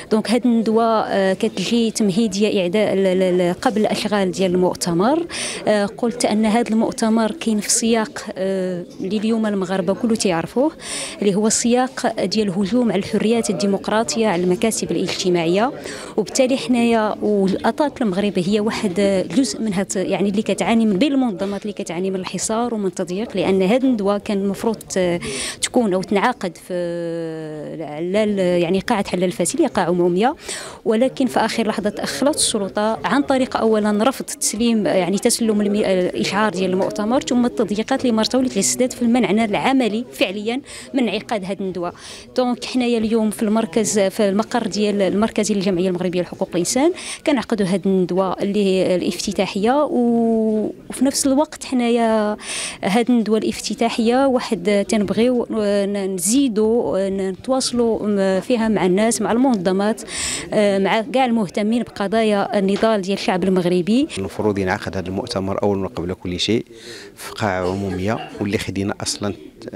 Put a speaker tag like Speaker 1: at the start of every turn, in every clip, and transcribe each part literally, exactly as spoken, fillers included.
Speaker 1: دونك هذه الندوه كتجي تمهيديه اعداء قبل الاشغال ديال المؤتمر. قلت ان هذا المؤتمر كاين في سياق اللي اليوم المغاربه كله تيعرفوه، اللي هو السياق ديال الهجوم على الحريات الديمقراطيه، على المكاسب الاجتماعيه. وبالتالي حنايا والاطاط المغرب هي واحد جزء منها يعني اللي كتعاني من بين المنظمات اللي كتعاني من الحصار ومن التضييق، لان هذه الندوه كان المفروض تكون او تنعقد في يعني قاعه حلال الفاسيليا، قاعه عموميه، ولكن في اخر لحظه تاخرت السلطه عن طريق اولا رفض تسليم يعني تسلم الاشعار ديال المؤتمر، ثم التضييقات اللي مرتوا لتسداد في المنع العملي فعليا من انعقاد هذه الندوه. دونك حنايا اليوم في المركز في المقر ديال المركزي للجمعيه المغربيه لحقوق الانسان كنعقدوا هذه الندوه اللي هي الافتتاحيه، وفي نفس الوقت حنايا هذه الندوه الافتتاحيه واحد تنبغيو نزيدوا نتواصلوا فيها مع الناس، مع المنظمات، مع كاع المهتمين بقضايا النضال ديال الشعب المغربي.
Speaker 2: المفروض ينعقد هذا المؤتمر اول قبل كل شيء في قاعه عموميه، واللي خدينا اصلا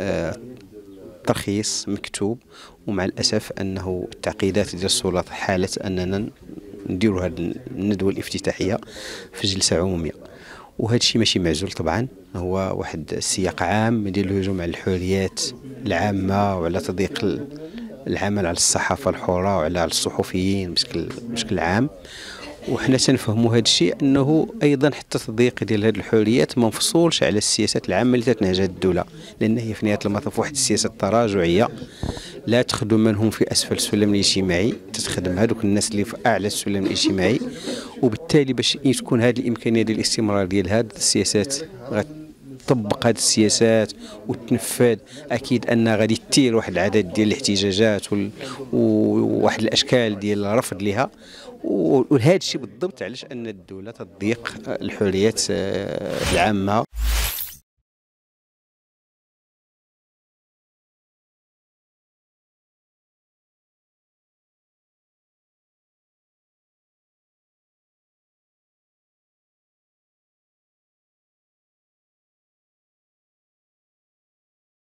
Speaker 2: ترخيص مكتوب، ومع الاسف انه التعقيدات ديال السلطه حالت اننا نديروا هذه الندوه الافتتاحيه في جلسه عموميه. وهذا الشيء ماشي معزول طبعا، هو واحد السياق عام ديال الهجوم على الحريات العامه وعلى تضييق العمل على الصحافه الحره وعلى الصحفيين بشكل بشكل عام. وحنا تنفهموا هذا الشيء انه ايضا حتى التضييق ديال هذه الحريات ما مفصولش على السياسات العامه اللي تتنهجها الدوله، لان هي في نهايه المطاف واحد السياسه تراجعيه لا تخدم من هم في اسفل السلم الاجتماعي، تتخدم هذوك الناس اللي في اعلى السلم الاجتماعي. وبالتالي باش تكون هذه الامكانيه ديال الاستمرار ديال هذه السياسات تطبق هذه السياسات وتنفذ، اكيد ان غادي تثير واحد العدد ديال الاحتجاجات وواحد الاشكال ديال الرفض لها. وهذا الشيء بالضبط علاش ان الدوله تضيق الحريات العامه.